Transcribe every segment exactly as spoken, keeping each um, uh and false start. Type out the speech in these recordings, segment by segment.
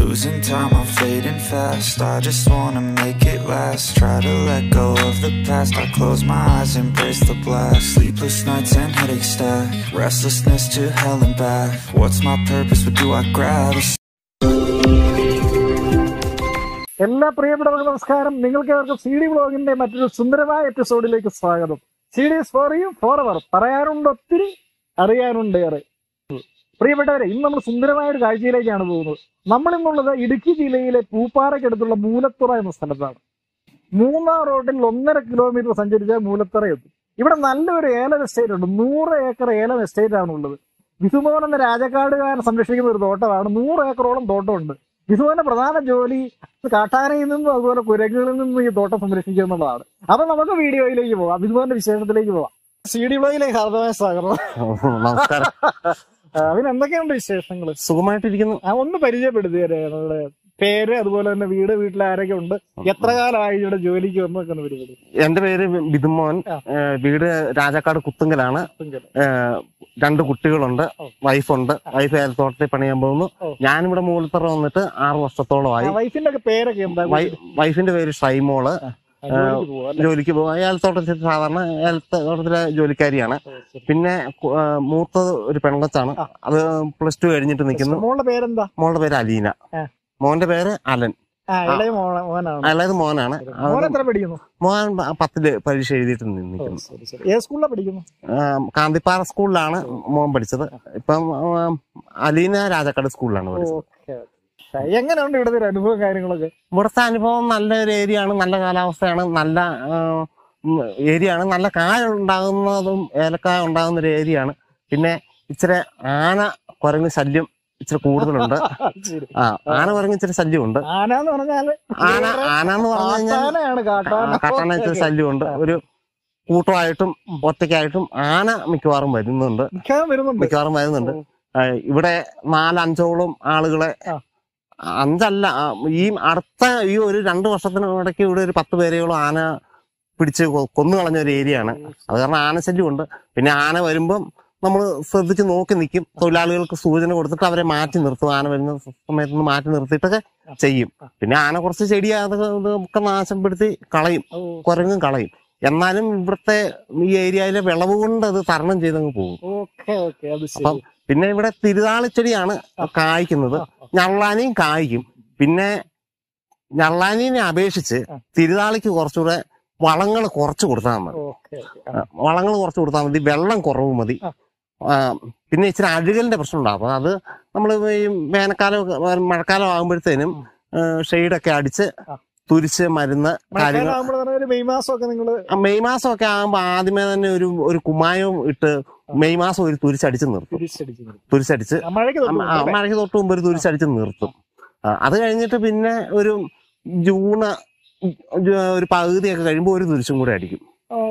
Losing time, I'm fading fast. I just wanna make it last. Try to let go of the past. I close my eyes, embrace the blast. Sleepless nights and headaches stack. Restlessness to hell and back. What's my purpose? What do I grab? എല്ലാ പ്രിയപ്പെട്ടവർക്ക് നമസ്കാരം. നിങ്ങൾക്ക് അവർക്ക് C D വ്ലോഗിന്റെ മറ്റൊരു സുന്ദരമായ എപ്പിസോഡിലേക്ക് സ്വാഗതം. C D for you for hour. പറയാനുണ്ട് ഒത്തിരി, അറിയാനുണ്ട് ഏറെ. പ്രിയപ്പെട്ടവരെ, ഇന്ന് നമ്മൾ സുന്ദരമായ ഒരു കാഴ്ചയിലേക്കാണ് പോകുന്നത്. നമ്മളിന്നുള്ളത് ഇടുക്കി ജില്ലയിലെ പൂപ്പാറയ്ക്കടുത്തുള്ള മൂലത്തുറ എന്ന സ്ഥലത്താണ്. മൂന്നാർ റോഡിൽ ഒന്നര കിലോമീറ്റർ സഞ്ചരിച്ചാൽ മൂലത്തുറ എത്തും. ഇവിടെ നല്ലൊരു ഏലം എസ്റ്റേറ്റ് ഉണ്ട്. നൂറ് ഏക്കർ ഏലം എസ്റ്റേറ്റ് ആണുള്ളത്. വിസുമോൻ എന്ന രാജക്കാടുകാരൻ സംരക്ഷിക്കുന്ന ഒരു തോട്ടമാണ്. നൂറ് ഏക്കറോളം തോട്ടമുണ്ട്. വിസുവിന്റെ പ്രധാന ജോലി കാട്ടാനയിൽ നിന്നും അതുപോലെ കുരങ്ങുകളിൽ നിന്നും ഈ തോട്ടം സംരക്ഷിക്കുക എന്നുള്ളതാണ്. അപ്പൊ നമുക്ക് വീഡിയോയിലേക്ക് പോവാം, വിസുവിന്റെ വിശേഷത്തിലേക്ക് പോവാം. സി ഡി വ്ലോഗിലേക്ക് ഹാർദമായ സ്വാഗതം. നമസ്കാരം. അതിന് എന്തൊക്കെയുണ്ട് വിശേഷങ്ങൾ? സുഖമായിട്ടിരിക്കുന്നു. ഒന്ന് പരിചയപ്പെടുത്തിയേ നിങ്ങളുടെ പേര്, അതുപോലെ തന്നെ വീട്, വീട്ടിൽ ആരൊക്കെ ഉണ്ട്, എത്ര കാലമായി ഇവിടെ ജോലിക്ക് വന്നൊക്കെ ഒന്ന് പരിപാടി. എന്റെ പേര് ബിദുമോൻ, വീട് രാജാക്കാട് കുത്തുങ്കലാണ്. രണ്ട് കുട്ടികളുണ്ട്, വൈഫുണ്ട്. വൈഫ് ഏലത്തോട്ടത്തിൽ പണിയാൻ പോകുന്നു. ഞാനിവിടെ മൂലത്തറ വന്നിട്ട് ആറു വർഷത്തോളമായി. വൈഫിന്റെ ഒക്കെ പേരൊക്കെ എന്താ? വൈഫിന്റെ പേര് ഷൈമോള്. ജോലിക്ക് പോകും. ഏലത്തോട്ടത്തിൽ സാധാരണ ഏലത്തോട്ടത്തിലെ ജോലിക്കാരിയാണ്. പിന്നെ മൂത്തത് ഒരു പെൺകൊച്ചാണ്. അത് പ്ലസ് ടു കഴിഞ്ഞിട്ട് നിൽക്കുന്നു. മോളുടെ പേരെന്താ? മോളുടെ പേര് അലീന. മോന്റെ പേര് അലൻ. ഇളയത് മോനാണ്. മോൻ പത്തില് പരീക്ഷ എഴുതിയിട്ട് നിൽക്കുന്നു. കാന്തിപ്പാറ സ്കൂളിലാണ് മോൻ പഠിച്ചത്. ഇപ്പം അലീന രാജാക്കാട് സ്കൂളിലാണ് പഠിച്ചത്. എങ്ങനെയുണ്ട് ഇവിടുത്തെ അനുഭവം കാര്യങ്ങളൊക്കെ? ഇവിടുത്തെ അനുഭവം നല്ലൊരു ഏരിയ ആണ്, നല്ല കാലാവസ്ഥയാണ്, നല്ല ഏരിയ ആണ്. നല്ല കായ ഉണ്ടാകുന്നതും ഏലക്കായ ഉണ്ടാകുന്ന ഒരു ഏരിയ ആണ്. പിന്നെ ഇച്ചിരി ആന കുരങ്ങ് ശല്യം ഇച്ചിരി കൂടുതലുണ്ട്. ആ ആന കുരങ്ങ് ഇച്ചിരി ശല്യമുണ്ട്. ആന എന്ന് പറഞ്ഞാല് ആന ആന എന്ന് പറഞ്ഞു കഴിഞ്ഞാൽ കാട്ടാന ഇച്ചിരി ശല്യമുണ്ട്. ഒരു കൂട്ടമായിട്ടും ഒറ്റയ്ക്കായിട്ടും ആന മിക്കവാറും വരുന്നുണ്ട് മിക്കവാറും വരുന്നുണ്ട് ഇവിടെ നാലഞ്ചോളം ആളുകളെ, അഞ്ചല്ല, ഈ അടുത്ത ഈ ഒരു രണ്ടു വർഷത്തിനിടയ്ക്ക് ഇവിടെ ഒരു പത്ത് പേരെയോളം ആന പിടിച്ച് കൊന്നു കളഞ്ഞ ഒരു ഏരിയ ആണ്. അത് കാരണം ആനശല്യമുണ്ട്. പിന്നെ ആന വരുമ്പം നമ്മൾ ശ്രദ്ധിച്ച് നോക്കി നിൽക്കും. തൊഴിലാളികൾക്ക് സൂചന കൊടുത്തിട്ട് അവരെ മാറ്റി നിർത്തും. ആന വരുന്ന സമയത്ത് മാറ്റി നിർത്തിയിട്ടൊക്കെ ചെയ്യും. പിന്നെ ആന കുറച്ച് ചെടി അതൊക്കെ നാശപ്പെടുത്തി കളയും, കുരങ്ങും കളയും. എന്നാലും ഇവിടുത്തെ ഈ ഏരിയയിലെ വിളവ് കൊണ്ട് അത് തരണം ചെയ്തങ്ങ് പോകും. അപ്പം പിന്നെ ഇവിടെ തിരുതാളിച്ചെടിയാണ് കായ്ക്കുന്നത്. ഞള്ളാനിയും കായ്ക്കും. പിന്നെ ഞള്ളാനിനെ അപേക്ഷിച്ച് തിരുതാളിക്ക് കുറച്ചുകൂടെ വളങ്ങൾ കുറച്ച് കൊടുത്താൽ മതി. വളങ്ങൾ കുറച്ച് കൊടുത്താൽ മതി. വെള്ളം കുറവ് മതി. പിന്നെ ഇച്ചിരി അഴുകലിന്റെ പ്രശ്നം ഉണ്ടാകും. അത് നമ്മൾ ഈ വേനൽക്കാലം മഴക്കാലം ആകുമ്പോഴത്തേനും ഷെയ്ഡൊക്കെ അടിച്ച് തുരിച്ച് മരുന്ന് കാര്യങ്ങൾ. മെയ് മാസമൊക്കെ ആകുമ്പോ ആദ്യമേ തന്നെ ഒരു ഒരു കുമ്മായം ഇട്ട് മെയ് മാസം ഒരു തുരിച്ചടിച്ച് നിർത്തും. തുരിച്ചടിച്ച് മഴയ്ക്ക് തൊട്ട് മുമ്പ് ഒരു തുരിച്ചടിച്ച് നിർത്തും. അത് കഴിഞ്ഞിട്ട് പിന്നെ ഒരു ജൂണ് ഒരു പകുതിയൊക്കെ കഴിയുമ്പോൾ ഒരു തുരിച്ചും കൂടെ അടിക്കും.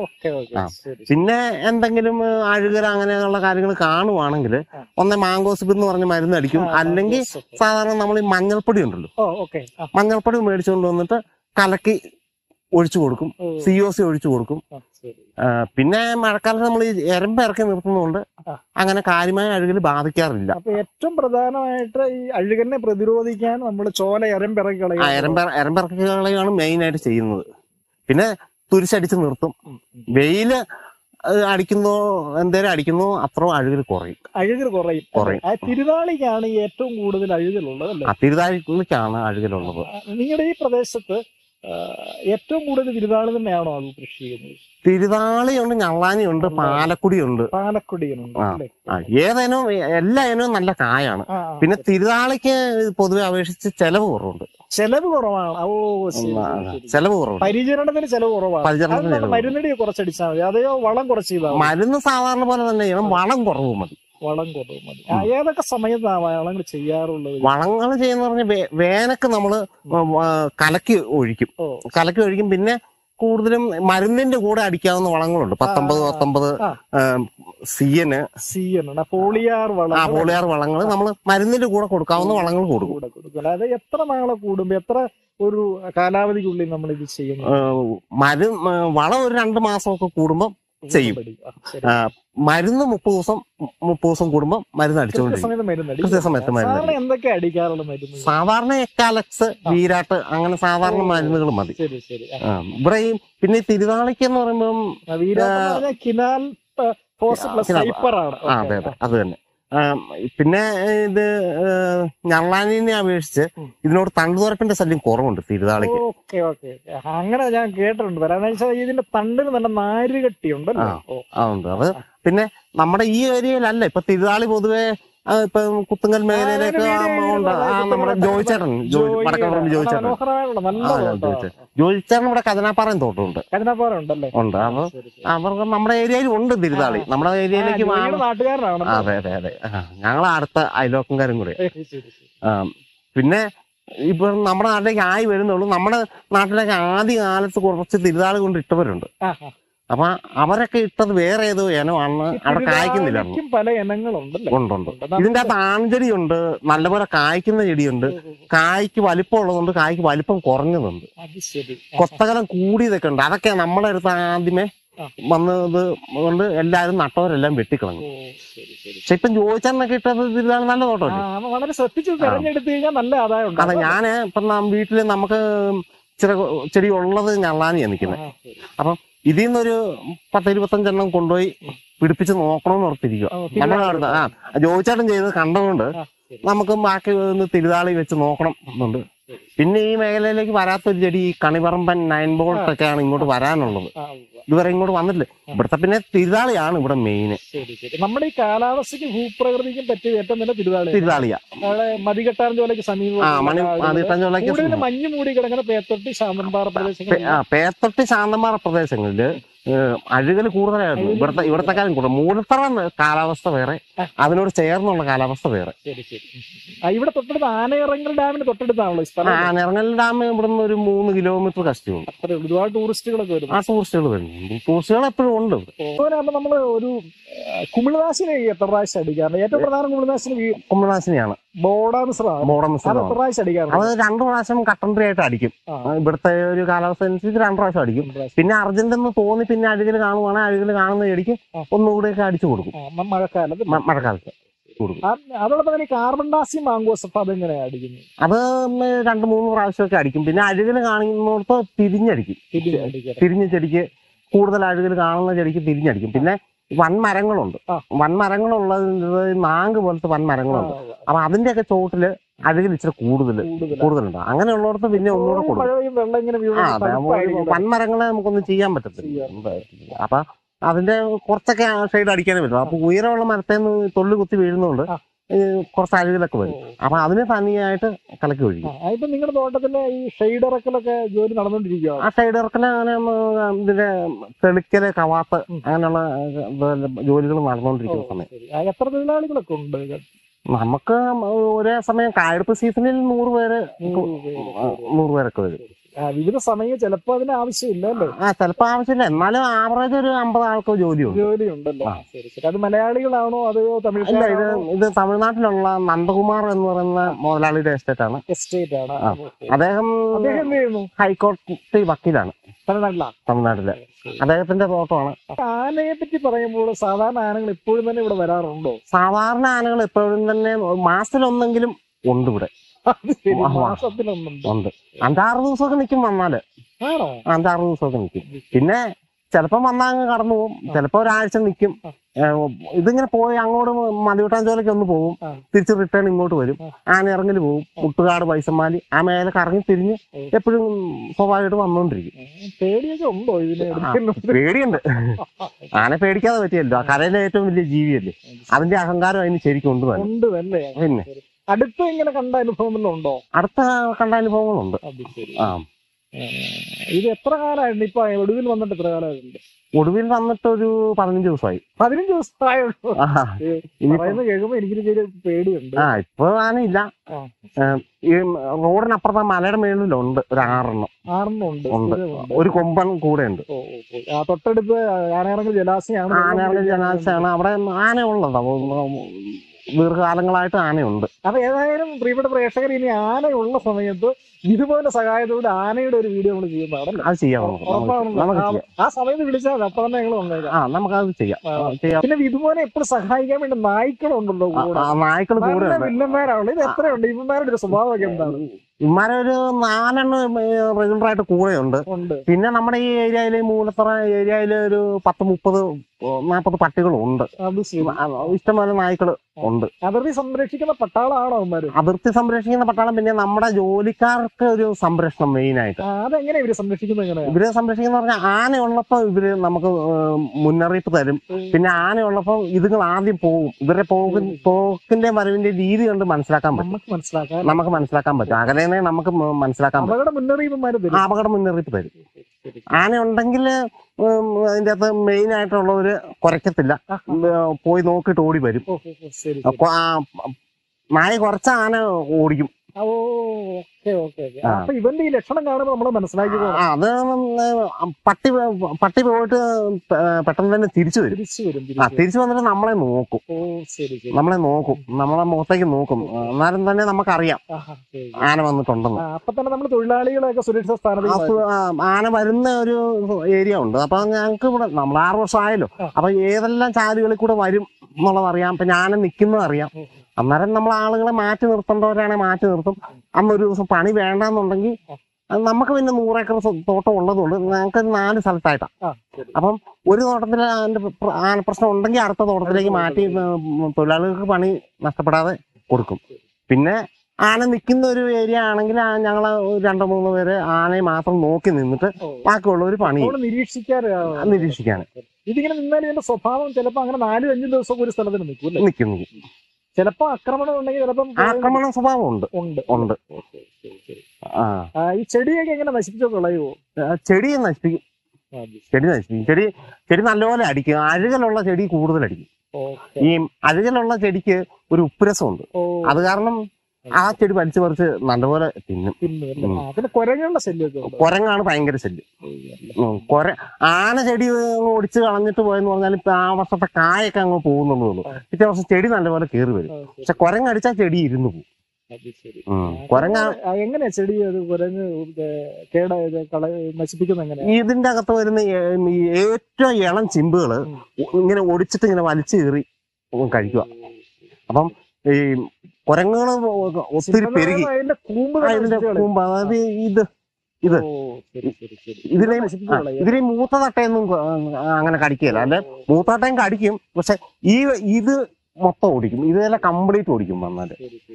പിന്നെ എന്തെങ്കിലും അഴുകൽ അങ്ങനെയുള്ള കാര്യങ്ങൾ കാണുവാണെങ്കിൽ ഒന്നേ മാങ്കോസിപ്പ് എന്ന് പറഞ്ഞ മരുന്ന് അടിക്കും. അല്ലെങ്കിൽ സാധാരണ നമ്മൾ ഈ മഞ്ഞൾപ്പൊടി ഉണ്ടല്ലോ, മഞ്ഞൾപ്പൊടി മേടിച്ചുകൊണ്ട് വന്നിട്ട് കലക്കി ഒഴിച്ചു കൊടുക്കും. സി ഒ സി ഒഴിച്ചു കൊടുക്കും. പിന്നെ മഴക്കാലത്ത് നമ്മൾ ഈ എരമ്പ് ഇറക്കി നിർത്തുന്നതുകൊണ്ട് അങ്ങനെ കാര്യമായ അഴുകൽ ബാധിക്കാറില്ല. ഏറ്റവും പ്രധാനമായിട്ട് ഈ അഴുകലിനെ പ്രതിരോധിക്കാൻ നമ്മൾ ചോല എരമ്പിറക്കി കളയും. എരമ്പ എരമ്പിറക്കി കളയാണ് മെയിൻ ആയിട്ട് ചെയ്യുന്നത്. പിന്നെ തുരിച്ചടിച്ച് നിർത്തും. വെയില് അടിക്കുന്നോ എന്തേലും അടിക്കുന്നോ അത്ര അഴുകൽ കുറയും. അഴുകൽ കുറയും കുറയും തിരുതാളിക്കാണ് ഏറ്റവും കൂടുതൽ അഴുകലുള്ളത്. ആ തിരുതാളിക്കാണ് അഴുകലുള്ളത്. നിങ്ങളുടെ ഈ പ്രദേശത്ത് ഏറ്റവും കൂടുതൽ തിരുതാളി തന്നെയാണോ അത് കൃഷി ചെയ്യുന്നത്? തിരുതാളിയുണ്ട്, ഞള്ളാനിയുണ്ട്, പാലക്കുടിയുണ്ട്. പാലക്കുടിയുണ്ട്. ഏതേനും എല്ലാ ഇനവും നല്ല കായാണ്. പിന്നെ തിരുതാളിക്ക് പൊതുവെ അപേക്ഷിച്ച് ചെലവ് കുറവുണ്ട്. ചെലവ് കുറവാണ്. ഓ ചെലവ് കുറവ്. പരിചരണത്തിന് ചെലവ് കുറവാണ്. മരുന്നടി കുറച്ചടിച്ചാൽ മതി. അതെയോ വളം കുറച്ച് ചെയ്താൽ? മരുന്ന് സാധാരണ പോലെ തന്നെ ചെയ്യണം. വളം കുറവ് മതി. വളം കുറവ് മതി. ഏതൊക്കെ സമയത്താണ് വളങ്ങൾ ചെയ്യാറുള്ളത്? വളങ്ങൾ ചെയ്യുന്ന പറഞ്ഞാൽ വേനക്ക് നമ്മള് കലക്കി ഒഴിക്കും. കലക്കി ഒഴിക്കും. പിന്നെ കൂടുതലും മരുന്നിന്റെ കൂടെ അടിക്കാവുന്ന വളങ്ങളുണ്ട്. പത്തൊമ്പത് പത്തൊമ്പത് സിയന് സിയന് പോളിയാർ വളം. ആ പോളിയാർ വളങ്ങൾ നമ്മൾ മരുന്നിന്റെ കൂടെ കൊടുക്കാവുന്ന വളങ്ങൾ കൊടുക്കും. അതായത് എത്ര നാളെ കൂടുമ്പോ, എത്ര ഒരു കാലാവധിക്കുള്ളിൽ നമ്മൾ ഇത് ചെയ്യുന്നു? മരു വളം ഒരു രണ്ടു മാസമൊക്കെ കൂടുമ്പോ ചെയ്യും. മരുന്ന് മുപ്പത് ദിവസം മുപ്പത് ദിവസം കൂടുമ്പോൾ മരുന്ന് അടിച്ചുകൊണ്ടിരിക്കും. കൃത്യസമയത്ത് മരുന്ന്. സാധാരണ എക്കാലക്സ്, വീരാട്ട് അങ്ങനെ സാധാരണ മരുന്നുകൾ മതി. ഇവിടെ ഈ പിന്നെ തിരുനാളിക്ക് എന്ന് പറയുമ്പം അതെ അതെ അത് തന്നെ. പിന്നെ ഇത് ഞള്ളാനിനെ അപേക്ഷിച്ച് ഇതിനോട് തണ്ടുതുറപ്പിന്റെ ശല്യം കുറവുണ്ട് തിരുതാളിക്ക്. അങ്ങനെ ഞാൻ കേട്ടിട്ടുണ്ട്. ഇതിന്റെ തണ്ടിന് നല്ല നാരുകട്ടി ഉണ്ട്. ആ ഉണ്ട്. അത് പിന്നെ നമ്മുടെ ഈ ഏരിയയിലല്ല, ഇപ്പൊ തിരുതാളി പൊതുവെ ഇപ്പൊ കുത്തുങ്കൽ മേഖലയിലേക്ക് നമ്മുടെ ജോയിച്ചേട്ടൻ വടക്കപ്പുറം ജോയിച്ചേട്ടൻ ജോയിച്ചേട്ടൻ ഇവിടെ കതിനാപ്പാറയും തോട്ടമുണ്ട് ഉണ്ട്. അപ്പൊ അവർക്ക് നമ്മുടെ ഏരിയയിൽ ഉണ്ട് തിരുതാളി. നമ്മുടെ ഏരിയയിലേക്ക് അതെ അതെ അതെ ഞങ്ങളെ അടുത്ത അയലോക്കംകാരും കൂടെ. പിന്നെ ഇപ്പൊ നമ്മുടെ നാട്ടിലേക്ക് ആയി വരുന്നുള്ളൂ. നമ്മുടെ നാട്ടിലേക്ക് ആദ്യ കാലത്ത് കുറച്ച് തിരുതാളി കൊണ്ട് ഇട്ടവരുണ്ട്. അപ്പൊ അവരൊക്കെ ഇട്ടത് വേറെ ഏതോ ഇനമാണ്, അവിടെ കായ്ക്കുന്നില്ല. ഉണ്ടുണ്ട്. ഇതിന്റെ അകത്ത് ആൺചെടിയുണ്ട്, നല്ലപോലെ കായ്ക്കുന്ന ചെടിയുണ്ട്, കായ്ക്ക് വലിപ്പം ഉള്ളതുണ്ട്, കായ്ക്ക് വലിപ്പം കുറഞ്ഞതുണ്ട്, കൊത്തകലം കൂടിയതൊക്കെ ഉണ്ട്. അതൊക്കെ നമ്മളെ അടുത്ത് ആദ്യമേ വന്നത് കൊണ്ട് എല്ലാവരും നട്ടവരെല്ലാം വെട്ടിക്കളഞ്ഞു. പക്ഷെ ഇപ്പം ചോദിച്ചെന്നൊക്കെ ഇട്ടത് തിരുതാളി നല്ല തോട്ടമല്ലേ. അതെ ഞാന് ഇപ്പം വീട്ടില് നമുക്ക് ചില ചെടി ഉള്ളത് ഞള്ളാനിയാണ് നിൽക്കുന്നത്. അപ്പം ഇതിൽ നിന്നൊരു പത്ത് ഇരുപത്തഞ്ചെണ്ണം കൊണ്ടുപോയി പിടിപ്പിച്ച് നോക്കണമെന്ന് ഓർത്തിരിക്കുക. നമ്മുടെ അടുത്ത് ആ ജോയിച്ചേട്ടൻ ചെയ്ത് കണ്ടതുകൊണ്ട് നമുക്ക് ബാക്കി ഒന്ന് തിരുതാളി വെച്ച് നോക്കണം എന്നുണ്ട്. പിന്നെ ഈ മേഖലയിലേക്ക് വരാത്തൊരു ചെടി ഈ കണിപറമ്പൻ നയൻ ബോൾട്ട് ഒക്കെയാണ് ഇങ്ങോട്ട് വരാനുള്ളത്. ഇതുവരെ ഇങ്ങോട്ട് വന്നിട്ടില്ല. ഇവിടുത്തെ പിന്നെ തിരുതാളിയാണ് ഇവിടെ മെയിന്. നമ്മുടെ ഈ കാലാവസ്ഥയ്ക്കും ഭൂപ്രകൃതിക്കും പറ്റിയ ഏറ്റവും നല്ല തിരുതാളി തിരുതാളിയാ മതികെട്ടാഞ്ചോലയ്ക്ക് സമീപം മഞ്ഞ് മൂടി കിടക്കുന്ന പേത്തൊട്ടി ശാന്തമ്പാറ പ്രദേശങ്ങൾ. പേത്തൊട്ടി ശാന്തമ്പാറ പ്രദേശങ്ങളില് അഴുകൽ കൂടുതലായിരുന്നു. ഇവിടുത്തെ ഇവിടത്തെ കാലം കൂടുതൽ. മൂടത്തറ കാലാവസ്ഥ വേറെ, അതിനോട് ചേർന്നുള്ള കാലാവസ്ഥ വേറെ. ഇവിടെ തൊട്ടടുത്ത് ആനയിറങ്ങൽ ഡാമിന് തൊട്ടടുത്താണല്ലോ സ്ഥലം. ആനയിറങ്ങൽ ഡാം ഇവിടുന്ന് ഒരു മൂന്ന് കിലോമീറ്റർ കഷ്ടിയുണ്ട്. ഒരുപാട് ടൂറിസ്റ്റുകളൊക്കെ വരും. ആ ടൂറിസ്റ്റുകൾ വരുന്നു. ടൂറിസ്റ്റുകൾ എപ്പോഴും ഉണ്ട്. നമ്മള് ഒരു കുമിളനാശിനി എത്ര പ്രാവശ്യം അടിക്കാറുണ്ട്? ഏറ്റവും പ്രധാന കുമിളനാശിനി കുമിളനാശിനിയാണ്. അത് രണ്ടു പ്രാവശ്യം കട്ടൻട്രി ആയിട്ട് അടിക്കും. ഇവിടുത്തെ ഒരു കാലാവസ്ഥ അനുസരിച്ച് രണ്ടു പ്രാവശ്യം അടിക്കും. പിന്നെ അർജന്റെന്ന് തോന്നി പിന്നെ അഴുകൽ കാണുവാണെങ്കിൽ അഴുകൽ കാണുന്ന ചെടിക്ക് ഒന്നുകൂടെയൊക്കെ അടിച്ചു കൊടുക്കും മഴക്കാലത്ത് മഴക്കാലത്ത് കൊടുക്കും. അതോടൊപ്പം തന്നെ കാർബൺ ഡാസിയം മാംഗോസഫ് അതെങ്ങനെയാ അടിക്കുന്നത്? അത് രണ്ട് മൂന്ന് പ്രാവശ്യമൊക്കെ അടിക്കും. പിന്നെ അഴുകൽ കാണുന്നിടത്ത് തിരിഞ്ഞടിക്കും. തിരിഞ്ഞ ചെടിക്ക് കൂടുതൽ അഴുകൽ കാണുന്ന ചെടിക്ക് തിരിഞ്ഞടിക്കും. പിന്നെ വൻമരങ്ങളുണ്ട്. വൻമരങ്ങളുള്ളത് നാങ്ക് പോലത്തെ വൻമരങ്ങളുണ്ട്. അപ്പൊ അതിന്റെയൊക്കെ ചോട്ടില് അഴുകൽ ഇച്ചിരി കൂടുതൽ കൂടുതലുണ്ട്. അങ്ങനെയുള്ളടത്ത് പിന്നെ ഒന്നുകൂടെ കൊടുക്കും. വൻമരങ്ങളെ നമുക്കൊന്നും ചെയ്യാൻ പറ്റത്തില്ല. അപ്പൊ അതിന്റെ കുറച്ചൊക്കെ ഷെയ്ഡ് അടിക്കാനേ പറ്റും. അപ്പൊ ഉയരമുള്ള മരത്തേന്ന് തൊള്ളി കുത്തി വീഴുന്നതുകൊണ്ട് കുറച്ച് അഴുകലൊക്കെ വരും. അപ്പൊ അതിന് തനിയായിട്ട് കലക്കി ഒഴിക്കും. നിങ്ങളുടെ തോട്ടത്തിലെ ഈ ഷെയ്ഡ് ഇറക്കലൊക്കെ ജോലി നടന്നുകൊണ്ടിരിക്കുക? ആ ഷെയ്ഡ് ഇറക്കല് അങ്ങനെ ഇതിന്റെ തെളിക്കല് കവാത്ത് അങ്ങനെയുള്ള ജോലികൾ നടന്നുകൊണ്ടിരിക്കുന്ന സമയം. എത്ര തൊഴിലാളികളൊക്കെ ഉണ്ട് നമുക്ക്? ഒരേ സമയം കായെടുപ്പ് സീസണിൽ നൂറ് പേര് നൂറ് പേരൊക്കെ വരും. വിവിധ സമയം ചിലപ്പോ അതിന് ആവശ്യമില്ല അല്ലേ? ആ ചിലപ്പോ ആവശ്യമില്ല. എന്നാലും ആവറേജ് ഒരു അമ്പത് ആൾക്ക് ജോലിയുണ്ട്. ജോലിയുണ്ടല്ലോ. അത് മലയാളികളാണോ അതോ തമിഴ്? ഇല്ല, ഇത് ഇത് തമിഴ്നാട്ടിലുള്ള നന്ദകുമാർ എന്ന് പറയുന്ന മുതലാളിയുടെ എസ്റ്റേറ്റ് ആണ്. എസ്റ്റേറ്റ് ആണ്. അദ്ദേഹം ഹൈക്കോടതി വക്കീലാണ് തമിഴ്നാട്ടിലെ. അദ്ദേഹത്തിന്റെ തോട്ടമാണ്. ആനയെ പറ്റി പറയുമ്പോൾ സാധാരണ ആനകൾ എപ്പോഴും തന്നെ ഇവിടെ വരാറുണ്ടോ? സാധാരണ ആനകൾ എപ്പോഴും തന്നെ മാസത്തിലൊന്നെങ്കിലും ഉണ്ട് ഇവിടെ. ഉണ്ട്. അഞ്ചാറ് ദിവസമൊക്കെ നിൽക്കും വന്നാല്. അഞ്ചാറ് ദിവസമൊക്കെ നിൽക്കും. പിന്നെ ചിലപ്പം വന്നാൽ അങ്ങ് കടന്നു പോകും. ചിലപ്പോ ഒരാഴ്ച നിൽക്കും. ഇതിങ്ങനെ പോയി അങ്ങോട്ട് മതിവട്ടാഞ്ചോലയ്ക്ക് ഒന്ന് പോകും, തിരിച്ച് റിട്ടേൺ ഇങ്ങോട്ട് വരും. ആന ഇറങ്ങല് പോകും. മുട്ടുകാട് പൈസമാലി ആ മേലെ കറങ്ങി തിരിഞ്ഞ് എപ്പോഴും സ്വാഭാവികമായിട്ട് വന്നോണ്ടിരിക്കും. പേടിയൊക്കെ ഉണ്ടോ ഇതിന്? പേടിയുണ്ട്. ആന പേടിക്കാതെ പറ്റിയല്ലോ. കരയിലെ ഏറ്റവും വലിയ ജീവിയല്ലേ. അതിന്റെ അഹങ്കാരം അതിന് ശരിക്കും ഉണ്ട് തന്നെ. പിന്നെ അടുത്ത ഇങ്ങനെ കണ്ട അനുഭവങ്ങളുണ്ടോ? അടുത്ത കണ്ട അനുഭവങ്ങളുണ്ട്. ആ ഇത് എത്ര കാലമായിരുന്നു? ഇപ്പൊ ഒടുവിൽ വന്നിട്ട് എത്ര കാലമായിട്ടുണ്ട്? ഒടുവിൽ വന്നിട്ട് ഒരു പതിനഞ്ച് ദിവസമായി. പതിനഞ്ച് ദിവസമായുള്ളൂ. കേൾക്കുമ്പോ എനിക്ക് പേടിയുണ്ട്. ആ ഇപ്പൊ ആനയില്ല. ഈ റോഡിനപ്പുറത്തെ മലയുടെ മേളിലുണ്ട് ഒരു ആറെണ്ണം. ആറെണ്ണം ഉണ്ട്. ഉണ്ട്. ഒരു കൊമ്പൻ കൂടെ ഉണ്ട്. തൊട്ടടുത്ത് ആനയിറങ്ങൽ ജലാശയമാണ്. ആനയിറങ്ങൽ ജലാശയമാണ്. അവിടെ ആന ഉള്ളതാ. ദീർഘകാലങ്ങളായിട്ട് ആനയുണ്ട്. അപ്പൊ ഏതായാലും പ്രിയപ്പെട്ട പ്രേക്ഷകർ ഇനി ആനയുള്ള സമയത്ത് ഇതുപോലെ സഹായത്തോടെ ആനയുടെ ഒരു വീഡിയോ നമ്മൾ ചെയ്യുന്നതാണ്. അത് ചെയ്യാം, ആ സമയത്ത് വിളിച്ചാൽ അപ്പൊ തന്നെ ഞങ്ങൾ വന്നേക്കാം. ആ നമുക്കത് ചെയ്യാം. പിന്നെ ഇതുപോലെ എപ്പോഴും സഹായിക്കാൻ വേണ്ടി നായ്ക്കളുണ്ടല്ലോ കൂടെ. നായ്ക്കൾ കൂടെ വില്ലന്മാരാണല്ലോ. ഇത് എത്രയുണ്ട് ഇവന്മാരുടെ ഒരു സ്വഭാവമൊക്കെ എന്താണ്? ഇമാരെ ഒരു നാലെണ്ണം റെഗുലർ ആയിട്ട് കൂടെയുണ്ട്. പിന്നെ നമ്മുടെ ഈ ഏരിയയില് മൂലത്തറ ഏരിയയില് ഒരു പത്ത് മുപ്പത് നാപ്പത് പട്ടികളുണ്ട്. ഇഷ്ടംപോലെ നായ്ക്കള് ഉണ്ട്. അതിർത്തി സംരക്ഷിക്കുന്ന പട്ടാളാണോ അവന്മാര്? അതിർത്തി സംരക്ഷിക്കുന്ന പട്ടാളം. പിന്നെ നമ്മുടെ ജോലിക്കാർക്ക് ഒരു സംരക്ഷണം മെയിൻ ആയിട്ട്. അതെങ്ങനെ ഇവര് സംരക്ഷിക്കുന്നത്? ഇവര് സംരക്ഷിക്കുന്ന പറഞ്ഞാൽ ആനയുള്ളപ്പോ ഇവര് നമുക്ക് മുന്നറിയിപ്പ് തരും. പിന്നെ ആനയുള്ളപ്പോ ഇതുങ്ങൾ ആദ്യം പോകും. ഇവരുടെ പോകും പോക്കിന്റെ വരവിന്റെ രീതി കണ്ട് മനസ്സിലാക്കാൻ പറ്റും. നമുക്ക് മനസ്സിലാക്കാൻ പറ്റും. അകലെ നമുക്ക് മനസ്സിലാക്കാൻ പറ്റും. അപകട മുന്നറിയിപ്പ് തരും. ആനയുണ്ടെങ്കിൽ അതിന്റെ അകത്ത് മെയിൻ ആയിട്ടുള്ളവര് കുറയ്ക്കത്തില്ല, പോയി നോക്കിയിട്ട് ഓടി വരും. നായ കുറച്ച ആന ഓടിക്കും. അപ്പൊ ഇവന്റെ ഈ ലക്ഷണം കാണുമ്പോൾ നമ്മൾ മനസ്സിലാക്കി അത് പട്ടി പട്ടി പോയിട്ട് പെട്ടെന്ന് തന്നെ തിരിച്ചു വരും. ആ തിരിച്ചു വന്നിട്ട് നമ്മളെ നോക്കും. നമ്മളെ നോക്കും നമ്മളെ മുഖത്തേക്ക് നോക്കും. എന്നാലും തന്നെ നമുക്കറിയാം ആന വന്നിട്ടുണ്ടെന്ന്. അപ്പൊ തന്നെ നമ്മൾ തൊഴിലാളികളൊക്കെ സുരക്ഷിത സ്ഥാനത്ത്. ആന വരുന്ന ഒരു ഏരിയ ഉണ്ട്. അപ്പൊ ഞങ്ങൾക്ക് ഇവിടെ നമ്മൾ ആറു വർഷം ആയല്ലോ. അപ്പൊ ഏതെല്ലാം ചാലുകളിൽ കൂടെ വരും എന്നുള്ളത് അറിയാം. പിന്നെ ആന നിൽക്കുന്നത് അറിയാം. അന്നേരം നമ്മൾ ആളുകളെ മാറ്റി നിർത്തേണ്ടവരാണെങ്കിൽ മാറ്റി നിർത്തും. അന്നൊരു ദിവസം പണി വേണ്ടെന്നുണ്ടെങ്കിൽ നമുക്ക് പിന്നെ നൂറേക്കർ തോട്ടം ഉള്ളതുകൊണ്ട് ഞങ്ങൾക്ക് നാല് സ്ഥലത്തായിട്ടാണ്. അപ്പം ഒരു തോട്ടത്തിൽ അതിന്റെ ആനപ്രശ്നം ഉണ്ടെങ്കിൽ അടുത്ത തോട്ടത്തിലേക്ക് മാറ്റി തൊഴിലാളികൾക്ക് പണി നഷ്ടപ്പെടാതെ കൊടുക്കും. പിന്നെ ആന നിൽക്കുന്ന ഒരു ഏരിയ ആണെങ്കിൽ ഞങ്ങൾ രണ്ടോ മൂന്നോ പേര് ആനയെ മാത്രം നോക്കി നിന്നിട്ട് ബാക്കിയുള്ളവർ പണി നിരീക്ഷിക്കാറ് നിരീക്ഷിക്കാൻ. ഇതിങ്ങനെ നിന്നാൽ ഇതിന്റെ സ്വഭാവം ചിലപ്പോൾ അങ്ങനെ നാലും അഞ്ചും ദിവസം ഒരു സ്ഥലത്തിന് നിൽക്കും നിൽക്കുന്നു. ചിലപ്പോ ആക്രമണം ഉണ്ടെങ്കിൽ ചിലപ്പം ആക്രമണ സ്വഭാവം ഉണ്ട് ഉണ്ട് ഉണ്ട് ഈ ചെടിയൊക്കെ എങ്ങനെ നശിപ്പിച്ചോ കളയുവോ? ചെടിയെ നശിപ്പിക്കും. ചെടി നശിപ്പിക്കും. ചെടി ചെടി നല്ലപോലെ അടിക്കും. അഴുകലുള്ള ചെടി കൂടുതൽ അടിക്കും. ഈ അഴുകലുള്ള ചെടിക്ക് ഒരു ഉപ്പുരസമുണ്ട്. അത് കാരണം ആ ചെടി വലിച്ചു പറിച്ച് നല്ലപോലെ തിന്നും. കുരങ്ങുള്ള ശല്യം, കുരങ്ങാണ് ഭയങ്കര ശല്യം. കുര ആന ചെടി ഒടിച്ച് കളഞ്ഞിട്ട് പോയെന്ന് പറഞ്ഞാൽ ഇപ്പൊ ആ വർഷത്തെ കായൊക്കെ അങ്ങ് പോകുന്നുള്ളൂ. പിറ്റേ വർഷം ചെടി നല്ലപോലെ കയറി വരും. പക്ഷെ കുരങ്ങടിച്ചാൽ ചെടി ഇരുന്ന് പോകും. കുരങ്ങ എങ്ങനെയാ ചെടി കുരങ്ങ് നശിപ്പിക്കുന്ന എങ്ങനെ? ഇതിന്റെ അകത്ത് വരുന്ന ഏറ്റവും ഇളം ചിമ്പുകള് ഇങ്ങനെ ഒടിച്ചിട്ട് ഇങ്ങനെ വലിച്ചു കീറി കഴിക്കുക. അപ്പം ഈ കുരങ്ങുകൾ ഒത്തിരി പെരുകി അതിന്റെ കൂമ്പ്, അതായത് ഇത് ഇത് ഇതിലെ ഇതിലെ മൂത്ത തട്ടയൊന്നും അങ്ങനെ കടിക്കുകയില്ല. അല്ലെ മൂത്ത തട്ടയും കടിക്കും. പക്ഷെ ഈ ഇത് മൊത്തം ഓടിക്കും. ഇതെല്ലാം കംപ്ലീറ്റ് ഓടിക്കും വന്നാല്.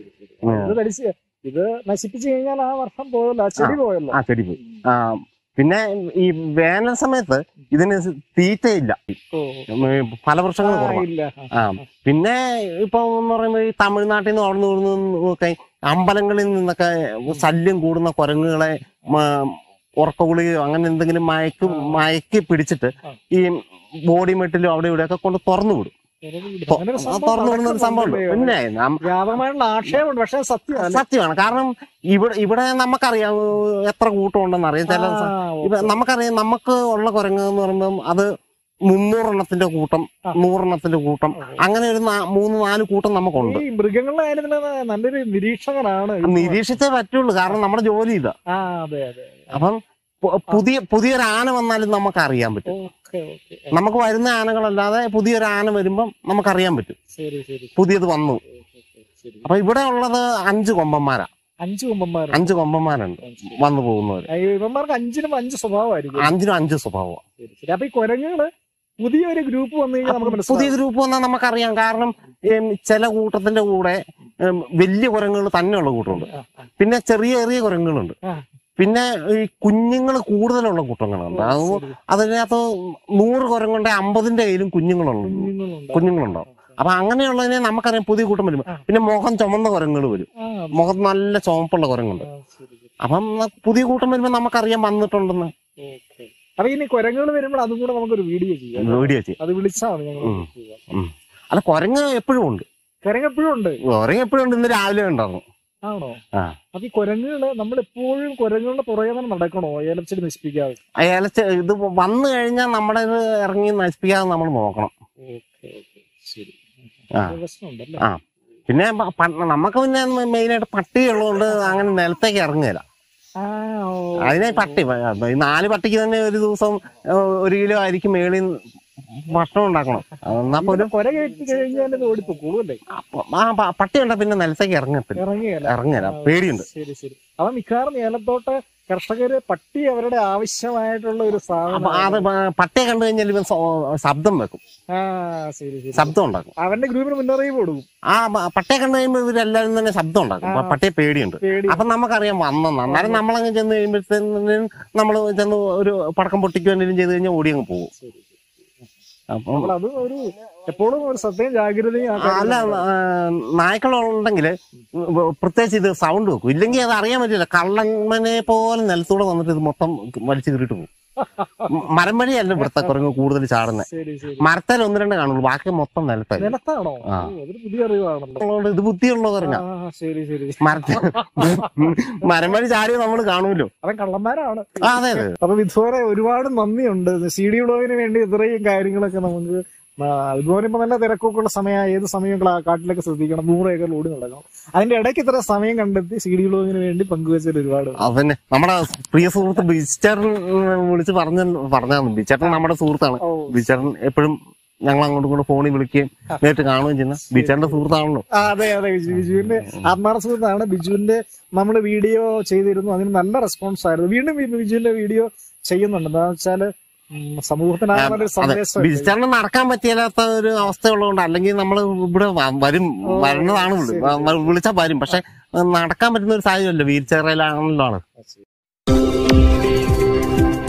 ഇത് നശിപ്പിച്ചു കഴിഞ്ഞാൽ ആ വർഷം പോയല്ലോ, ആ ചെടി പോയല്ലോ. ആ ചെടി പോയി. ആ പിന്നെ ഈ വേനൽ സമയത്ത് ഇതിന് തീറ്റയില്ല. ഫലവൃക്ഷങ്ങൾ കുറവാണ്. ആ പിന്നെ ഇപ്പൊ എന്ന് പറയുമ്പോൾ ഈ തമിഴ്നാട്ടിൽ നിന്ന് അവിടെ നിന്ന് അമ്പലങ്ങളിൽ നിന്നൊക്കെ ശല്യം കൂടുന്ന കുരങ്ങുകളെ ഉറക്കഗുളികയോ അങ്ങനെ എന്തെങ്കിലും മയക്ക് മയക്കി പിടിച്ചിട്ട് ഈ ബോഡി മെട്ടിലും അവിടെ ഇവിടെയൊക്കെ കൊണ്ട് തുറന്നു വിടും. തുറന്നു വിടുന്ന ഒരു സംഭവം. പിന്നെ സത്യമാണ്. കാരണം ഇവിടെ ഇവിടെ നമുക്കറിയാം എത്ര കൂട്ടം ഉണ്ടെന്ന് അറിയാം. ചില നമുക്കറിയാം നമുക്ക് ഉള്ള കുരങ്ങ് എന്ന് പറയുമ്പോൾ അത് മുന്നൂറെണ്ണത്തിന്റെ കൂട്ടം, നൂറെണ്ണത്തിന്റെ കൂട്ടം, അങ്ങനെ ഒരു മൂന്ന് നാല് കൂട്ടം നമുക്കുണ്ട്. മൃഗങ്ങളുടെ കാര്യത്തിൽ നല്ലൊരു നിരീക്ഷകനാണ്. നിരീക്ഷിച്ചേ പറ്റുള്ളൂ. കാരണം നമ്മുടെ ജോലി ഇതാ. അപ്പം പുതിയ പുതിയൊരു ആന വന്നാലും നമുക്ക് അറിയാൻ പറ്റും. നമുക്ക് വരുന്ന ആനകളല്ലാതെ പുതിയൊരു ആന വരുമ്പം നമുക്കറിയാൻ പറ്റും പുതിയത് വന്നു. അപ്പൊ ഇവിടെ ഉള്ളത് അഞ്ച് കൊമ്പന്മാരാ. അഞ്ച് കൊമ്പന്മാർ അഞ്ച് കൊമ്പന്മാരുണ്ട് വന്നു പോകുന്നവര്. ഇവന്മാർക്ക് അഞ്ചിനും അഞ്ച് സ്വഭാവമായിരിക്കും. അഞ്ചിനും അഞ്ച് സ്വഭാവമാണ്. അപ്പൊ ഈ കുരങ്ങുകള് പുതിയൊരു ഗ്രൂപ്പ് വന്നു കഴിഞ്ഞാൽ നമുക്ക് പുതിയ ഗ്രൂപ്പ് വന്നാൽ നമുക്കറിയാം. കാരണം ചില കൂട്ടത്തിന്റെ കൂടെ വലിയ കുരങ്ങുകൾ തന്നെയുള്ള കൂട്ടമുണ്ട്. പിന്നെ ചെറിയ ചെറിയ കുരങ്ങുകളുണ്ട്. പിന്നെ ഈ കുഞ്ഞുങ്ങൾ കൂടുതലുള്ള കൂട്ടങ്ങളുണ്ട്. അത് അതിനകത്ത് നൂറ് കുരങ്ങുണ്ടെ അമ്പതിന്റെ കയ്യിലും കുഞ്ഞുങ്ങളുണ്ട് കുഞ്ഞുങ്ങളുണ്ടാവും. അപ്പൊ അങ്ങനെയുള്ളതിനെ നമുക്കറിയാം പുതിയ കൂട്ടം വരും. പിന്നെ മുഖം ചുമന്ന കുരങ്ങുകൾ വരും. മുഖം നല്ല ചുമപ്പുള്ള കുരങ്ങുണ്ട്. അപ്പം പുതിയ കൂട്ടം വരുമ്പോ നമുക്കറിയാം വന്നിട്ടുണ്ടെന്ന്. അപ്പൊ ഇനി കുരങ്ങുകൾ വരുമ്പോൾ അതും കൂടെ നമുക്കൊരു വീഡിയോ ചെയ്യാം. വീഡിയോ ചെയ്യാം. അത് വിളിച്ചാണ് ഞങ്ങൾ. അല്ല കുരങ്ങ് എപ്പോഴും ഉണ്ട്. കുരങ്ങ് എപ്പോഴും ഉണ്ട്. കുരങ്ങ് എപ്പോഴും ഉണ്ട്. ഇന്ന് രാവിലെ ഉണ്ടായിരുന്നു. ആണോ? അപ്പൊ ഈ കുരങ്ങുകള് നമ്മളെപ്പോഴും കുരങ്ങുകളുടെ പുറകെ തന്നെ നടക്കണോ ഏലച്ചെടി നശിപ്പിക്കാതെ? ഏലച്ച ഇത് വന്നു കഴിഞ്ഞാൽ നമ്മുടെ ഇത് ഇറങ്ങി നശിപ്പിക്കാതെ നമ്മൾ നോക്കണം. ശരി. ആ പിന്നെ നമുക്ക് പിന്നെ മെയിനായിട്ട് പട്ടി ഉള്ളതുകൊണ്ട് അങ്ങനെ നിലത്തേക്ക് ഇറങ്ങുകയില്ല. അതിനെ പട്ടി ഈ നാല് പട്ടിക്ക് തന്നെ ഒരു ദിവസം ഒരു കിലോ ആയിരിക്കും മേളിൽ ഭക്ഷണം ഉണ്ടാക്കണം. എന്നാ പോലും ആ പട്ടി കണ്ടാ പിന്നെ നിലത്തേക്ക് ഇറങ്ങത്തില്ല, ഇറങ്ങില്ല, പേടിയുണ്ട്. ശരി ശരി. അപ്പൊ മിക്കവാറും ഏലത്തോട്ട് കർഷകര് പട്ടി അവരുടെ ആവശ്യമായിട്ടുള്ള ഒരു സാധനം. അത് പട്ടിയെ കണ്ടു കഴിഞ്ഞാൽ ഇവൻ ശബ്ദം വെക്കും, ശബ്ദം ഉണ്ടാക്കും. അവന്റെ ഗ്രൂപ്പിന് മുന്നറിയിപ്പ് കൊടുക്കും. ആ പട്ടിയെ കണ്ടു കഴിയുമ്പോൾ ഇവരെല്ലാരും തന്നെ ശബ്ദം ഉണ്ടാക്കും. പട്ടിയെ പേടിയുണ്ട്. അപ്പൊ നമുക്കറിയാം വന്നെന്ന്. അന്നേരം നമ്മളങ്ങ് ചെന്ന് കഴിയുമ്പോഴത്തേനും നമ്മള് ചെന്ന് ഒരു പടക്കം പൊട്ടിക്കുക എന്തെങ്കിലും ചെയ്ത് കഴിഞ്ഞാൽ ഓടി അങ്ങ് പോകും. അത് ഒരു എപ്പോഴും ഒരു സത്യം ജാഗ്രതയും. അല്ല, നായ്ക്കളുണ്ടെങ്കിൽ പ്രത്യേകിച്ച് ഇത് സൗണ്ട് വെക്കും. ഇല്ലെങ്കിൽ അത് അറിയാൻ പറ്റില്ല. കള്ളമ്മനെ പോലെ നിലത്തൂടെ വന്നിട്ട് ഇത് മൊത്തം വലിച്ചു കീറിട്ട് പോകും. മരം വഴിയല്ല ഇവിടുത്തെ കുരങ്ങ് കൂടുതൽ ചാടുന്നത്. മരത്തേൽ ഒന്ന് രണ്ട് കാണുള്ളൂ, ബാക്കി മൊത്തം നിലത്തായി. ഇത് ബുദ്ധിയുള്ള കുരങ്ങ. മരത്തിൽ മരം വഴി ചാടിയോ നമ്മള് കാണൂല്ലോ. കള്ളന്മാരാണ്. അതെ അതെ. അപ്പൊ വിധുവരെ ഒരുപാട് നന്ദിയുണ്ട്. സി ഡി വ്ലോഗിന് വേണ്ടി ഇത്രയും കാര്യങ്ങളൊക്കെ നമുക്ക് ഇതുപോലെ ഇപ്പൊ നല്ല തിരക്കൊക്കെ ഉള്ള സമയം, ഏത് സമയം കാട്ടിലൊക്കെ ശ്രദ്ധിക്കണം, നൂറ് ഏക്കർ ഓടി നടക്കണം. അതിന്റെ ഇടയ്ക്ക് ഇത്ര സമയം കണ്ടെത്തി സി ഡി വ്ലോഗിന് വേണ്ടി പങ്കുവെച്ചത് ഒരുപാട്. അതന്നെ നമ്മുടെ പ്രിയ സുഹൃത്ത് ബിച്ചേട്ടൻ വിളിച്ച് പറഞ്ഞ പറഞ്ഞാണ്. ബിച്ചേട്ടൻ നമ്മുടെ സുഹൃത്താണ്. ബിച്ചേട്ടൻ എപ്പോഴും ഞങ്ങൾ അങ്ങോട്ടും ഇങ്ങോട്ട് ഫോണിൽ വിളിക്കുകയും നേരിട്ട് കാണുകയും ചെയ്യുന്ന ബിച്ചേട്ടന്റെ സുഹൃത്താണല്ലോ. അതെ അതെ. ബിജുവിന്റെ ആത്മാർത്ഥ സുഹൃത്താണ്. ബിജുവിന്റെ നമ്മള് വീഡിയോ ചെയ്തിരുന്നു, അതിന് നല്ല റെസ്പോൺസ് ആയിരുന്നു. വീണ്ടും ബിജുവിന്റെ വീഡിയോ ചെയ്യുന്നുണ്ട്. എന്താന്ന് വെച്ചാല് ബിച്ചേട്ടന് നടക്കാൻ പറ്റിയാത്ത ഒരു അവസ്ഥ ഉള്ളതുകൊണ്ട്, അല്ലെങ്കിൽ നമ്മൾ ഇവിടെ വരും വരുന്നതാണ്, വിളിച്ചാൽ വരും. പക്ഷെ നടക്കാൻ പറ്റുന്ന ഒരു സാഹചര്യമല്ല, വീൽ ചെയറിലാണല്ലോ ആണ്.